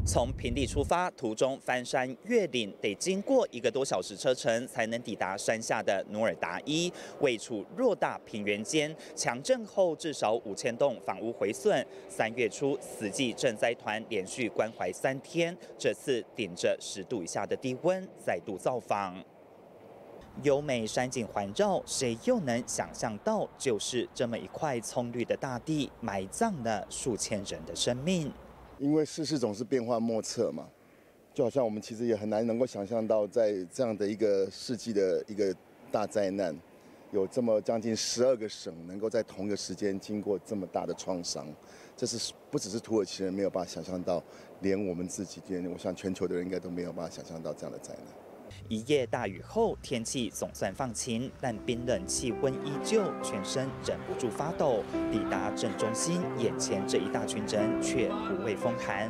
从平地出发，途中翻山越岭，得经过1个多小时车程才能抵达山下的努尔达伊。位处偌大平原间，强震后至少5000栋房屋毁损。3月初，死寂赈灾团连续关怀3天，这次顶着10度以下的低温再度造访。优美山景环绕，谁又能想象到，就是这么一块葱绿的大地，埋葬了数千人的生命。 因为世事总是变幻莫测嘛，就好像我们其实也很难能够想象到，在这样的一个世纪的一个大灾难，有这么将近12个省能够在同一个时间经过这么大的创伤，这是不只是土耳其人没有办法想象到，连我们自己，我想全球的人应该都没有办法想象到这样的灾难。 一夜大雨后，天气总算放晴，但冰冷气温依旧，全身忍不住发抖。抵达镇中心，眼前这一大群人却不畏风寒。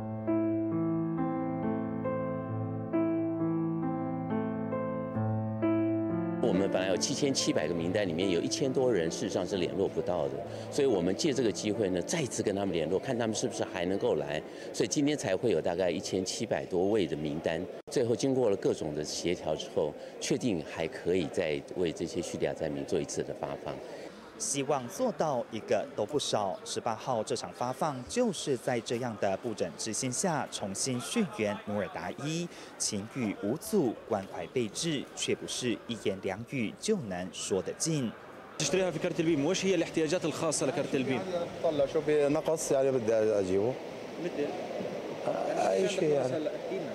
我们本来有7700个名单，里面有1000多人事实上是联络不到的，所以我们借这个机会呢，再次跟他们联络，看他们是不是还能够来。所以今天才会有大概1700多位的名单，最后经过了各种的协调之后，确定还可以再为这些叙利亚灾民做一次的发放。 希望做到1个都不少。18号这场发放就是在这样的布阵之心下，重新续援努尔达伊，情语无阻，关怀备至，却不是1言2语就能说得尽。 تشتريها في كارت البيم، وش هي الاحتياجات الخاصة لكارت البيم؟ طلع شو بنقص يعني بدي اجيبه مثل اي شيء يعني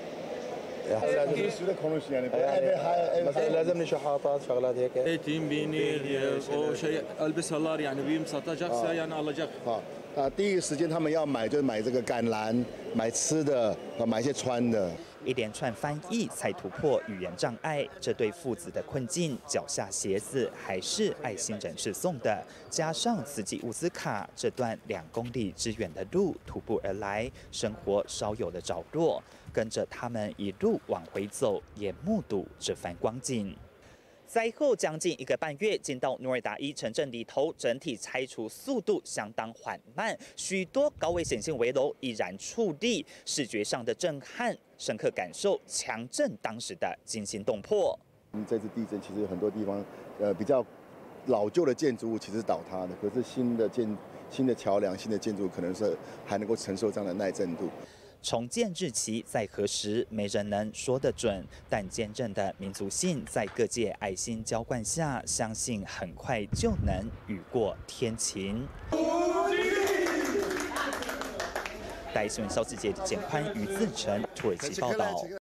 مثلا لازمني شحاطات شغلات هيك ايتين بيني او شيء البسها الله يعني بيم 19 جاكسه يعني الله جاك 第一时间他们要买就买这个橄榄，买吃的，买一些穿的。 一连串翻译才突破语言障碍，这对父子的困境，脚下鞋子还是爱心人士送的，加上慈济乌兹卡这段2公里之远的路徒步而来，生活稍有了着落，跟着他们一路往回走，也目睹这番光景。灾后将近1个半月，进到努尔达伊城镇里头，整体拆除速度相当缓慢，许多高危险性危楼依然矗立，视觉上的震撼，深刻感受强震当时的惊心动魄。 这次地震其实很多地方，比较老旧的建筑物其实是倒塌的，可是新的桥梁、新的建筑可能是还能够承受这样的耐震度。 重建日期在何时，没人能说得准。但坚韧的民族性在各界爱心浇灌下，相信很快就能雨过天晴。带新闻肖志杰、简宽、于自成，土耳其报道。